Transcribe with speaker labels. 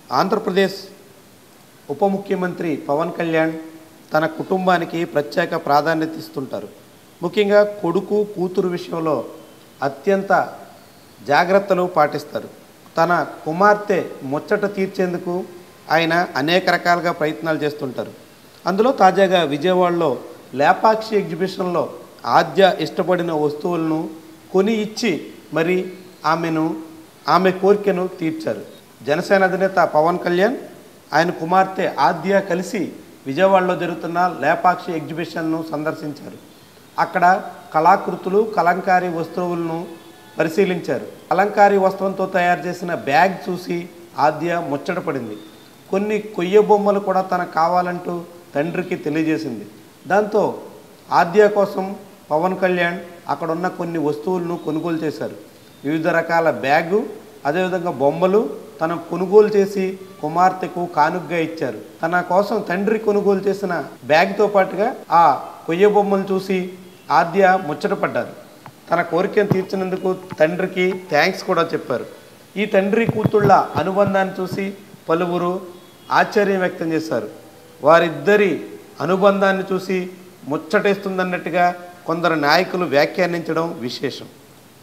Speaker 1: ఆంధ్రప్రదేశ్ ఉప ముఖ్యమంత్రి పవన్ కళ్యాణ్ తన కుటుంబానికి ప్రత్యేక ప్రాధాన్యత ఇస్తుంటారు. ముఖ్యంగా కొడుకు కూతురు విషయంలో అత్యంత జాగ్రత్తలు పాటిస్తారు. తన కుమార్తె ముచ్చట తీర్చేందుకు ఆయన అనేక రకాలుగా ప్రయత్నాలు చేస్తుంటారు. అందులో తాజాగా విజయవాడలో లేపాక్షి ఎగ్జిబిషన్లో ఆద్య ఇష్టపడిన వస్తువులను కొని ఇచ్చి మరి ఆమె కోరికను తీర్చారు. జనసేన అధినేత పవన్ కళ్యాణ్ ఆయన కుమార్తె ఆద్య కలిసి విజయవాడలో జరుగుతున్న లేపాక్షి ఎగ్జిబిషన్ను సందర్శించారు. అక్కడ కళాకృతులు కలంకారీ వస్తువులను పరిశీలించారు. కలంకారీ వస్త్రంతో తయారు చేసిన బ్యాగ్ చూసి ఆద్య ముచ్చటపడింది. కొన్ని కొయ్య బొమ్మలు కూడా తనకు కావాలంటూ తండ్రికి తెలియజేసింది. దాంతో ఆద్య కోసం పవన్ కళ్యాణ్ అక్కడున్న కొన్ని వస్తువులను కొనుగోలు చేశారు. వివిధ రకాల బ్యాగు, అదేవిధంగా బొమ్మలు తన కొనుగోలు చేసి కుమార్తెకు కానుకగా ఇచ్చారు. తన కోసం తండ్రి కొనుగోలు చేసిన బ్యాగ్తో పాటుగా ఆ కొయ్య బొమ్మలు చూసి ఆద్య ముచ్చటపడ్డారు. తన కోరికను తీర్చినందుకు తండ్రికి థ్యాంక్స్ కూడా చెప్పారు. ఈ తండ్రి కూతుళ్ళ అనుబంధాన్ని చూసి పలువురు ఆశ్చర్యం వ్యక్తం చేశారు. వారిద్దరి అనుబంధాన్ని చూసి ముచ్చటేస్తుందన్నట్టుగా కొందరు నాయకులు వ్యాఖ్యానించడం విశేషం.